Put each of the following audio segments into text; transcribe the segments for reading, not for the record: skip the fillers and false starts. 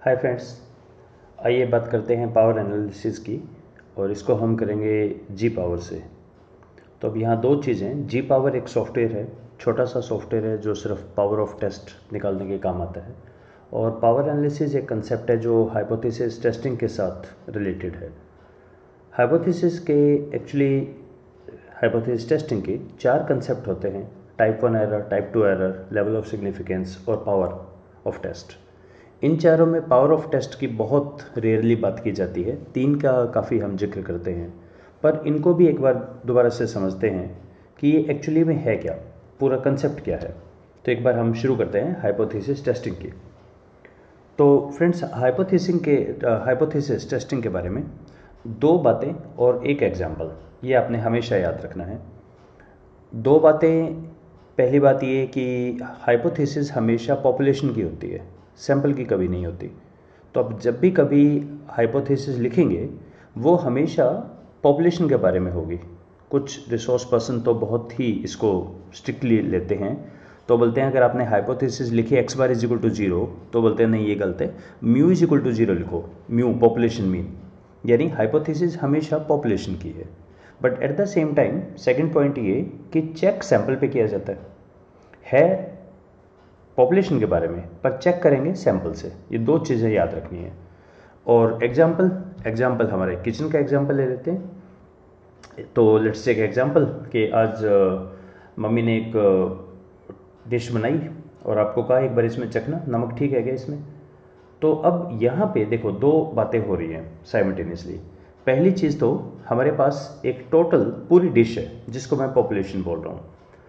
Hi friends, आइए बात करते हैं पावर एनालिसिस की और इसको हम करेंगे जी पावर से। तो अब यहाँ दो चीज़ें, जी पावर एक सॉफ्टवेयर है, छोटा सा सॉफ्टवेयर है जो सिर्फ पावर ऑफ टेस्ट निकालने के काम आता है, और पावर एनालिसिस एक कंसेप्ट है जो हाइपोथेसिस टेस्टिंग के साथ रिलेटेड है। हाइपोथेसिस के एक्चुअली हाइपोथेसिस टेस्टिंग के चार कंसेप्ट होते हैं: type 1 error, type 2 error, level of significance और पावर ऑफ टेस्ट। इन चारों में पावर ऑफ टेस्ट की बहुत रेयरली बात की जाती है, तीन का काफ़ी हम जिक्र करते हैं, पर इनको भी एक बार दोबारा से समझते हैं कि ये एक्चुअली में है क्या, पूरा कंसेप्ट क्या है। तो एक बार हम शुरू करते हैं हाइपोथेसिस टेस्टिंग की। तो फ्रेंड्स, हाइपोथेसिस टेस्टिंग के बारे में दो बातें और एक एग्जाम्पल, ये आपने हमेशा याद रखना है। दो बातें, पहली बात ये कि हाइपोथेसिस हमेशा पॉपुलेशन की होती है, सैंपल की कभी नहीं होती। तो अब जब भी कभी हाइपोथेसिस लिखेंगे वो हमेशा पॉपुलेशन के बारे में होगी। कुछ रिसोर्स पर्सन तो बहुत ही इसको स्ट्रिक्टली लेते हैं, तो बोलते हैं अगर आपने हाइपोथेसिस लिखी X bar is equal to 0 तो बोलते हैं नहीं, ये गलत है, म्यू इज इक्वल टू 0 लिखो, म्यू पॉपुलेशन मीन, यानी हाइपोथेसिस हमेशा पॉपुलेशन की है। But at the same time second point ये कि चेक सैंपल पे किया जाता है पॉपुलेशन के बारे में, पर चेक करेंगे सैंपल से। ये दो चीज़ें याद रखनी है। और एग्जाम्पल हमारे किचन का एग्जाम्पल ले लेते हैं। तो लेट्स टेक एग्जाम्पल कि आज मम्मी ने एक डिश बनाई और आपको कहा एक बार इसमें चखना, नमक ठीक है क्या इसमें। तो अब यहाँ पे देखो दो बातें हो रही हैं साइमल्टेनियसली। पहली चीज़ तो हमारे पास एक टोटल पूरी डिश है जिसको मैं पॉपुलेशन बोल रहा हूँ।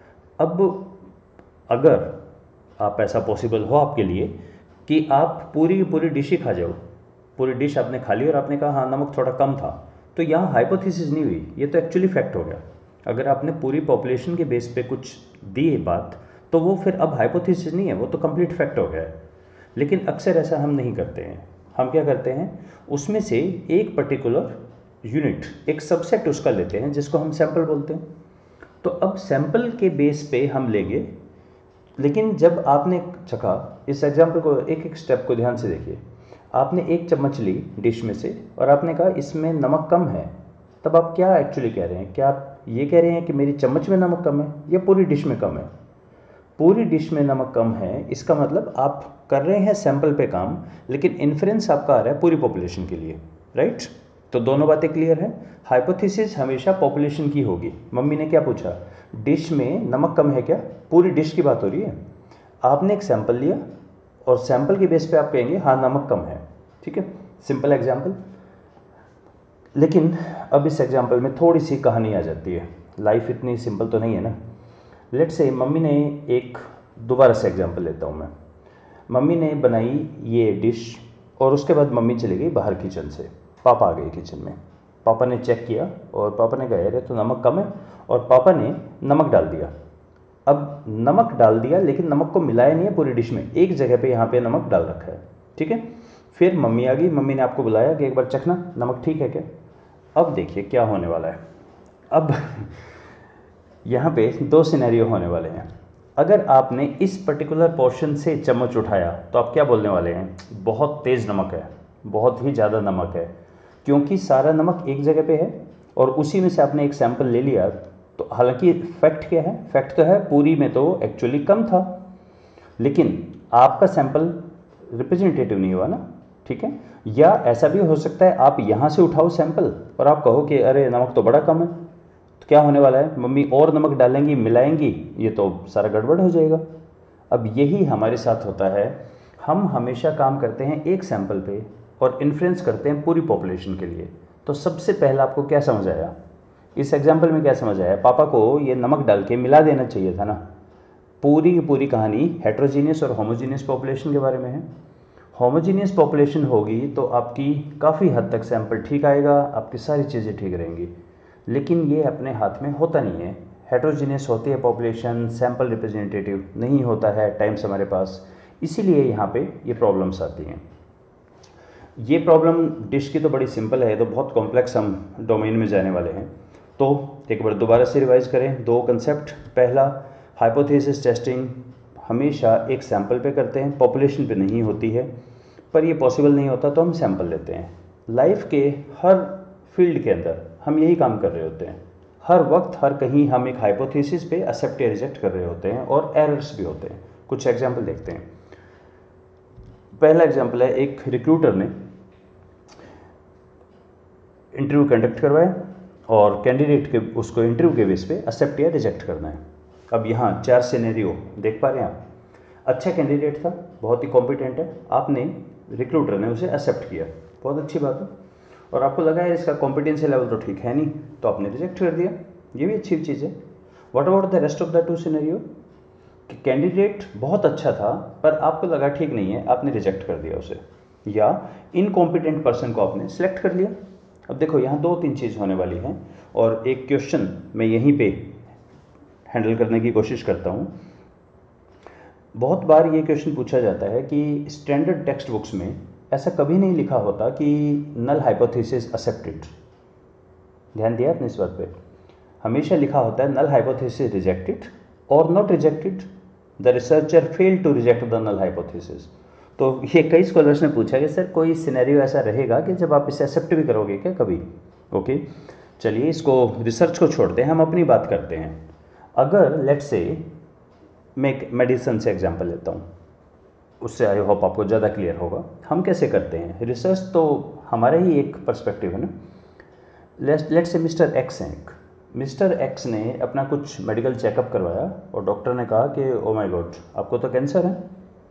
अब अगर आप ऐसा पॉसिबल हो आपके लिए कि आप पूरी की पूरी डिश ही खा जाओ, पूरी डिश आपने खा ली और आपने कहा हाँ नमक थोड़ा कम था, तो यहाँ हाइपोथेसिस नहीं हुई, ये तो एक्चुअली फैक्ट हो गया। अगर आपने पूरी पॉपुलेशन के बेस पे कुछ दी है बात, तो वो फिर अब हाइपोथेसिस नहीं है, वो तो कंप्लीट फैक्ट हो गया है। लेकिन अक्सर ऐसा हम नहीं करते हैं। हम क्या करते हैं, उसमें से एक पर्टिकुलर यूनिट, एक सबसेट उसका लेते हैं जिसको हम सैंपल बोलते हैं। तो अब सैंपल के बेस पे हम लेंगे, लेकिन जब आपने चखा, इस एग्जाम्पल को एक एक स्टेप को ध्यान से देखिए। आपने एक चम्मच ली डिश में से और आपने कहा इसमें नमक कम है, तब आप क्या एक्चुअली कह रहे हैं? क्या आप ये कह रहे हैं कि मेरी चम्मच में नमक कम है या पूरी डिश में कम है? पूरी डिश में नमक कम है, इसका मतलब आप कर रहे हैं सैंपल पे काम, लेकिन इन्फ्रेंस आपका आ रहा है पूरी पॉपुलेशन के लिए, राइट? तो दोनों बातें क्लियर हैं। हाइपोथेसिस हमेशा पॉपुलेशन की होगी। मम्मी ने क्या पूछा, डिश में नमक कम है क्या? पूरी डिश की बात हो रही है। आपने एक सैंपल लिया और सैंपल के बेस पे आप कहेंगे हाँ नमक कम है, ठीक है, सिंपल एग्जाम्पल। लेकिन अब इस एग्जाम्पल में थोड़ी सी कहानी आ जाती है, लाइफ इतनी सिंपल तो नहीं है ना। लेट्स से मम्मी ने एक, दोबारा से एग्जाम्पल लेता हूँ मैं, मम्मी ने बनाई ये डिश और उसके बाद मम्मी चली गई बाहर किचन से, पापा आ गए किचन में। पापा ने चेक किया और पापा ने कहा अरे तो नमक कम है, और पापा ने नमक डाल दिया। अब नमक डाल दिया लेकिन नमक को मिलाया नहीं है पूरी डिश में, एक जगह पे यहाँ पे नमक डाल रखा है, ठीक है। फिर मम्मी आ गई, मम्मी ने आपको बुलाया कि एक बार चखना नमक ठीक है क्या। अब देखिए क्या होने वाला है। अब यहाँ पे दो सिनेरियो होने वाले हैं। अगर आपने इस पर्टिकुलर पोर्शन से चम्मच उठाया तो आप क्या बोलने वाले हैं? बहुत तेज़ नमक है, बहुत ही ज़्यादा नमक है, क्योंकि सारा नमक एक जगह पे है और उसी में से आपने एक सैंपल ले लिया। तो हालांकि फैक्ट क्या है? फैक्ट तो है पूरी में तो एक्चुअली कम था, लेकिन आपका सैंपल रिप्रेजेंटेटिव नहीं हुआ ना, ठीक है। या ऐसा भी हो सकता है आप यहाँ से उठाओ सैंपल और आप कहो कि अरे नमक तो बड़ा कम है, तो क्या होने वाला है, मम्मी और नमक डालेंगी, मिलाएंगी, ये तो सारा गड़बड़ हो जाएगा। अब यही हमारे साथ होता है, हम हमेशा काम करते हैं एक सैंपल पे और इन्फ्लुएंस करते हैं पूरी पॉपुलेशन के लिए। तो सबसे पहला आपको क्या समझ आया इस एग्जाम्पल में? क्या समझ आया? पापा को ये नमक डाल के मिला देना चाहिए था ना। पूरी की पूरी कहानी हेट्रोजीनियस और होमोजीनियस पॉपुलेशन के बारे में है। होमोजीनियस पॉपुलेशन होगी तो आपकी काफ़ी हद तक सैंपल ठीक आएगा, आपकी सारी चीज़ें ठीक रहेंगी। लेकिन ये अपने हाथ में होता नहीं है। हेट्रोजीनियस होती है पॉपुलेशन, सैंपल रिप्रेजेंटेटिव नहीं होता है टाइम्स हमारे पास, इसीलिए यहाँ पे ये प्रॉब्लम्स आती हैं। ये प्रॉब्लम डिश की तो बड़ी सिंपल है, तो बहुत कॉम्प्लेक्स हम डोमेन में जाने वाले हैं। तो एक बार दोबारा से रिवाइज करें दो कंसेप्ट। पहला, हाइपोथेसिस टेस्टिंग हमेशा एक सैंपल पे करते हैं, पॉपुलेशन पे नहीं होती है। पर ये पॉसिबल नहीं होता तो हम सैंपल लेते हैं। लाइफ के हर फील्ड के अंदर हम यही काम कर रहे होते हैं। हर वक्त हर कहीं हम एक हाइपोथेसिस पे एक्सेप्ट या रिजेक्ट कर रहे होते हैं और एरर्स भी होते हैं। कुछ एग्जाम्पल देखते हैं। पहला एग्जाम्पल है, एक रिक्रूटर ने इंटरव्यू कंडक्ट करवाया और कैंडिडेट के उसको इंटरव्यू के बेस पे एक्सेप्ट या रिजेक्ट करना है। अब यहाँ 4 सिनेरियो देख पा रहे हैं आप। अच्छा कैंडिडेट था, बहुत ही कॉम्पिटेंट है, आपने रिक्रूटर ने उसे एक्सेप्ट किया, बहुत अच्छी बात है। और आपको लगा है इसका कॉम्पिटेंसी लेवल तो ठीक है नहीं, तो आपने रिजेक्ट कर दिया, ये भी अच्छी चीज़ है। What about the rest of the 2 scenario कि कैंडिडेट बहुत अच्छा था पर आपको लगा ठीक नहीं है, आपने रिजेक्ट कर दिया उसे, या इनकॉम्पिटेंट पर्सन को आपने सेलेक्ट कर लिया। अब देखो यहाँ 2-3 चीज़ होने वाली हैं और एक क्वेश्चन मैं यहीं पे हैंडल करने की कोशिश करता हूँ। बहुत बार ये क्वेश्चन पूछा जाता है कि स्टैंडर्ड टेक्स्ट बुक्स में ऐसा कभी नहीं लिखा होता कि नल हाइपोथेसिस एक्सेप्टेड। ध्यान दिया आपने इस बात पे? हमेशा लिखा होता है नल हाइपोथेसिस रिजेक्टेड और not rejected, the researcher fail to reject the null hypothesis. तो ये कई स्कॉलर्स ने पूछा कि सर कोई सिनेरियो ऐसा रहेगा कि जब आप इसे एक्सेप्ट भी करोगे क्या कभी? ओके, चलिए इसको रिसर्च को छोड़ते हैं, हम अपनी बात करते हैं। अगर लेट्स से मैं एक मेडिसिन से एग्जांपल लेता हूँ, उससे आई होप आपको ज़्यादा क्लियर होगा। हम कैसे करते हैं रिसर्च, तो हमारा ही एक पर्सपेक्टिव है ना। लेट्स से मिस्टर एक्स हैं, मिस्टर एक्स ने अपना कुछ मेडिकल चेकअप करवाया और डॉक्टर ने कहा कि ओ माय गॉड आपको तो कैंसर है।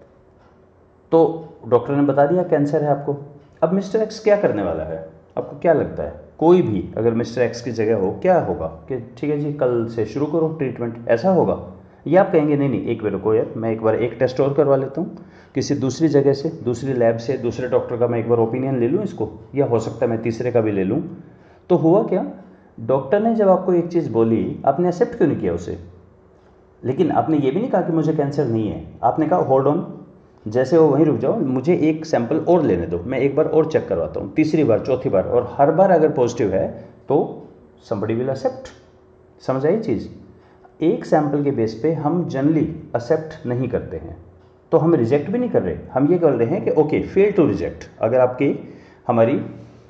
तो डॉक्टर ने बता दिया कैंसर है आपको। अब मिस्टर एक्स क्या करने वाला है? आपको क्या लगता है? कोई भी अगर मिस्टर एक्स की जगह हो क्या होगा कि ठीक है जी कल से शुरू करो ट्रीटमेंट, ऐसा होगा? या आप कहेंगे नहीं नहीं एक बार रुको यार, मैं एक बार एक टेस्ट और करवा लेता हूँ किसी दूसरी जगह से, दूसरी लैब से, दूसरे डॉक्टर का मैं एक बार ओपिनियन ले लूँ इसको, या हो सकता है मैं तीसरे का भी ले लूँ। तो हुआ क्या, डॉक्टर ने जब आपको एक चीज़ बोली आपने एक्सेप्ट क्यों नहीं किया उसे? लेकिन आपने ये भी नहीं कहा कि मुझे कैंसर नहीं है, आपने कहा होल्ड ऑन, जैसे वो वहीं रुक जाओ, मुझे एक सैंपल और लेने दो, मैं एक बार और चेक करवाता हूँ, तीसरी बार, चौथी बार, और हर बार अगर पॉजिटिव है तो समबडी विल एक्सेप्ट। समझ आई चीज़? एक सैंपल के बेस पे हम जनरली एक्सेप्ट नहीं करते हैं, तो हम रिजेक्ट भी नहीं कर रहे, हम ये कर रहे हैं कि ओके फेल टू रिजेक्ट। अगर आपकी हमारी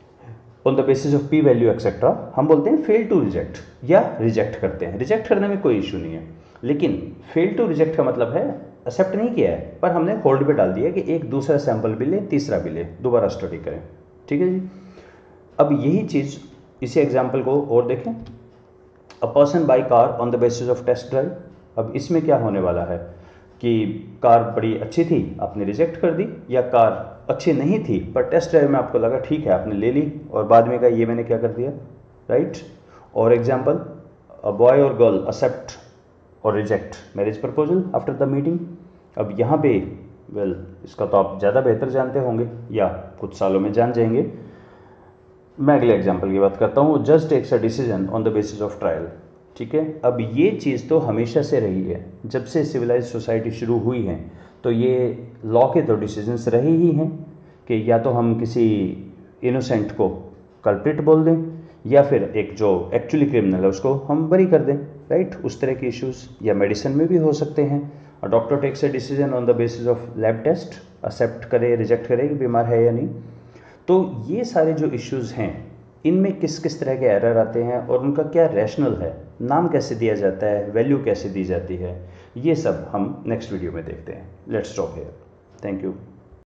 on the basis of P value etcetera हम बोलते हैं फेल टू रिजेक्ट या रिजेक्ट करते हैं। रिजेक्ट करने में कोई इशू नहीं है, लेकिन फेल टू रिजेक्ट का मतलब है एक्सेप्ट नहीं किया है पर हमने होल्ड पे डाल दिया कि एक दूसरा सैंपल भी ले, तीसरा भी ले, दोबारा स्टडी करें। ठीक है जी। अब यही चीज़ इसी एग्जाम्पल को और देखें, a person buy car on the basis of test drive. अब इसमें क्या होने वाला है कि कार बड़ी अच्छी थी आपने रिजेक्ट कर दी, या कार अच्छी नहीं थी पर टेस्ट ड्राइव में आपको लगा ठीक है आपने ले ली और बाद में कहा ये मैंने क्या कर दिया, राइट। और एग्जाम्पल, अ बॉय और गर्ल एक्सेप्ट और reject marriage proposal after the meeting. अब यहाँ पे वेल इसका तो आप ज़्यादा बेहतर जानते होंगे या कुछ सालों में जान जाएंगे। मैं अगले एग्जाम्पल की बात करता हूँ, जज takes a decision on the basis of trial. ठीक है, अब ये चीज़ तो हमेशा से रही है, जब से सिविलाइज सोसाइटी शुरू हुई है तो ये लॉ के तो डिसीजंस रहे ही हैं कि या तो हम किसी इनोसेंट को कल्प्रिट बोल दें या फिर एक जो एक्चुअली क्रिमिनल है उसको हम बरी कर दें, राइट। उस तरह के इश्यूज या मेडिसिन में भी हो सकते हैं। Doctor takes a decision on the basis of lab test, accept करे रिजेक्ट करे कि बीमार है या नहीं। तो ये सारे जो इश्यूज हैं इनमें किस किस तरह के एरर आते हैं और उनका क्या रैशनल है, नाम कैसे दिया जाता है, वैल्यू कैसे दी जाती है, ये सब हम नेक्स्ट वीडियो में देखते हैं। Let's stop here, thank you.